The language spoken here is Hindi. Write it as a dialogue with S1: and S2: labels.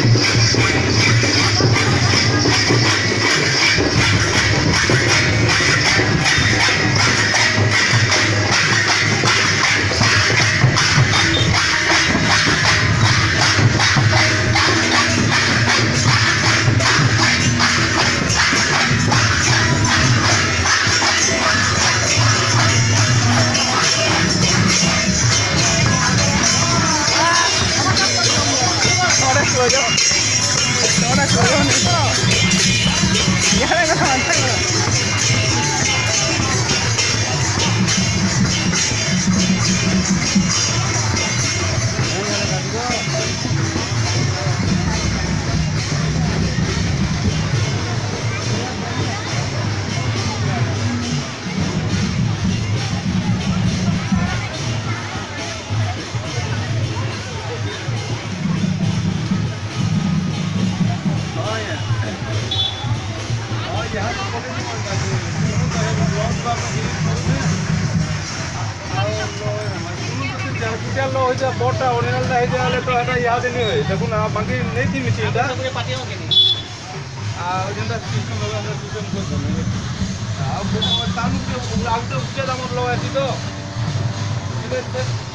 S1: बोटा ओरिजिनल दा हेजाले तो एटा याद नहीं होय देखुन आ बाकी नहीं थी मिसिन दा
S2: पूरे पार्टी हो के नहीं
S1: आ जेंदा सिस्टम लगा अंदर सिस्टम को आ तानु के आउट उच्च दाम लो आसी तो